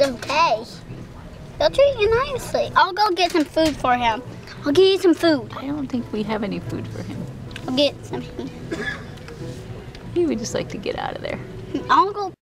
okay. They'll treat you nicely. I'll go get some food for him. I'll get you some food. I don't think we have any food for him. I'll get some. He would just like to get out of there. I'll go.